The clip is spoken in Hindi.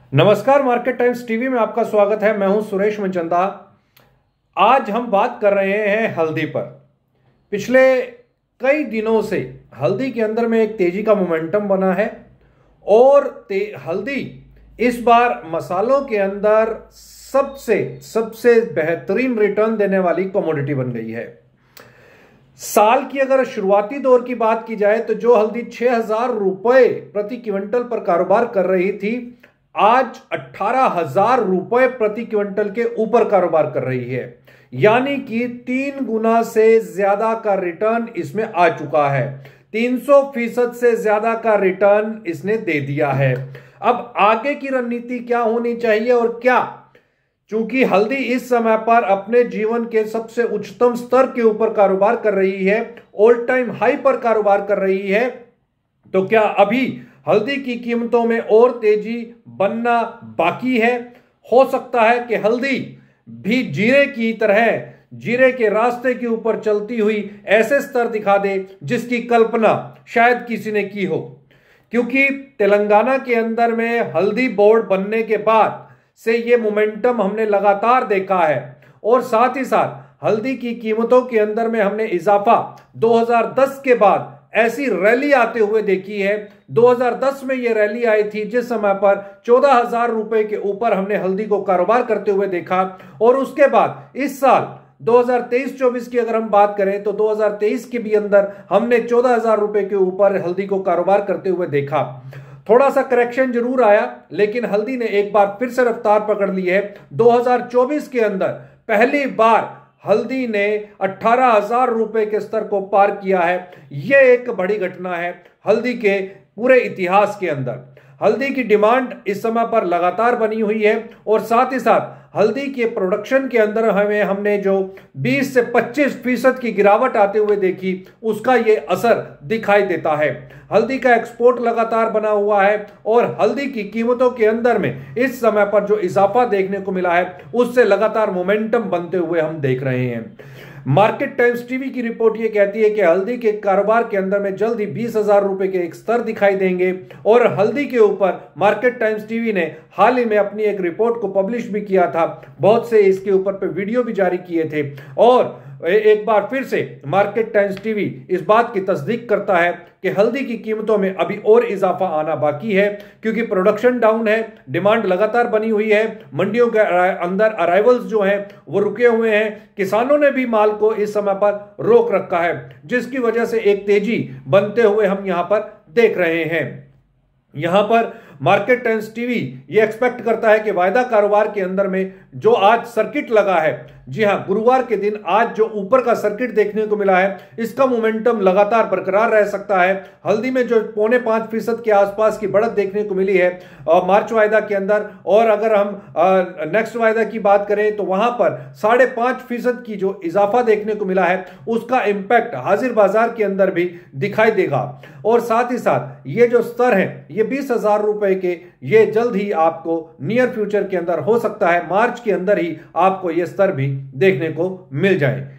नमस्कार, मार्केट टाइम्स टीवी में आपका स्वागत है। मैं हूं सुरेश मनचंदा। आज हम बात कर रहे हैं हल्दी पर। पिछले कई दिनों से हल्दी के अंदर में एक तेजी का मोमेंटम बना है और हल्दी इस बार मसालों के अंदर सबसे बेहतरीन रिटर्न देने वाली कमोडिटी बन गई है। साल की अगर शुरुआती दौर की बात की जाए तो जो हल्दी 6,000 रुपए प्रति क्विंटल पर कारोबार कर रही थी, आज 18,000 रुपए प्रति क्विंटल के ऊपर कारोबार कर रही है। यानी कि 3 गुना से ज्यादा का रिटर्न इसमें आ चुका है। 300% से ज्यादा का रिटर्न इसने दे दिया है। अब आगे की रणनीति क्या होनी चाहिए और क्या, चूंकि हल्दी इस समय पर अपने जीवन के सबसे उच्चतम स्तर के ऊपर कारोबार कर रही है, ऑल टाइम हाई पर कारोबार कर रही है, तो क्या अभी हल्दी की कीमतों में और तेजी बनना बाकी है? हो सकता है कि हल्दी भी जीरे की तरह जीरे के रास्ते के ऊपर चलती हुई ऐसे स्तर दिखा दे जिसकी कल्पना शायद किसी ने की हो, क्योंकि तेलंगाना के अंदर में हल्दी बोर्ड बनने के बाद से ये मोमेंटम हमने लगातार देखा है। और साथ ही साथ हल्दी की कीमतों के अंदर में हमने इजाफा 2010 के बाद ऐसी रैली आते हुए देखी है। 2010 में यह रैली आई थी जिस समय पर 14,000 रुपए के ऊपर हमने हल्दी को कारोबार करते हुए देखा। और उसके बाद इस साल 2023-24 की अगर हम बात करें तो 2023 के भी अंदर हमने 14,000 रुपए के ऊपर हल्दी को कारोबार करते हुए देखा। थोड़ा सा करेक्शन जरूर आया, लेकिन हल्दी ने एक बार फिर से रफ्तार पकड़ ली है। 2024 के अंदर पहली बार हल्दी ने 18,000 रुपए के स्तर को पार किया है। यह एक बड़ी घटना है हल्दी के पूरे इतिहास के अंदर। हल्दी की डिमांड इस समय पर लगातार बनी हुई है और साथ ही साथ हल्दी के प्रोडक्शन के अंदर हमने जो 20 से 25% की गिरावट आते हुए देखी, उसका यह असर दिखाई देता है। हल्दी का एक्सपोर्ट लगातार बना हुआ है और हल्दी की कीमतों के अंदर में इस समय पर जो इजाफा देखने को मिला है उससे लगातार मोमेंटम बनते हुए हम देख रहे हैं। मार्केट टाइम्स टीवी की रिपोर्ट ये कहती है कि हल्दी के कारोबार के अंदर में जल्द ही 20,000 रुपए के एक स्तर दिखाई देंगे। और हल्दी के ऊपर मार्केट टाइम्स टीवी ने हाल ही में अपनी एक रिपोर्ट को पब्लिश भी किया था। बहुत से इसके ऊपर पे वीडियो भी जारी किए थे। और एक बार फिर से मार्केट टाइम्स टीवी इस बात की तस्दीक करता है कि हल्दी की कीमतों में अभी और इजाफा आना बाकी है, क्योंकि प्रोडक्शन डाउन है, डिमांड लगातार बनी हुई है, मंडियों के अंदर अराइवल्स जो हैं वो रुके हुए हैं, किसानों ने भी माल को इस समय पर रोक रखा है, जिसकी वजह से एक तेजी बनते हुए हम यहां पर देख रहे हैं। यहां पर मार्केट टाइम्स टीवी ये एक्सपेक्ट करता है कि वायदा कारोबार के अंदर में जो आज सर्किट लगा है, जी हां, गुरुवार के दिन आज जो ऊपर का सर्किट देखने को मिला है, इसका मोमेंटम लगातार बरकरार रह सकता है। हल्दी में जो 0.5% के आसपास की बढ़त देखने को मिली है मार्च वायदा के अंदर, और अगर हम नेक्स्ट वायदा की बात करें तो वहां पर 5.5% की जो इजाफा देखने को मिला है, उसका इंपैक्ट हाजिर बाजार के अंदर भी दिखाई देगा। और साथ ही साथ ये जो स्तर है, ये 20,000 रुपए के, ये जल्द ही आपको नियर फ्यूचर के अंदर हो सकता है मार्च के अंदर ही आपको ये स्तर भी देखने को मिल जाए।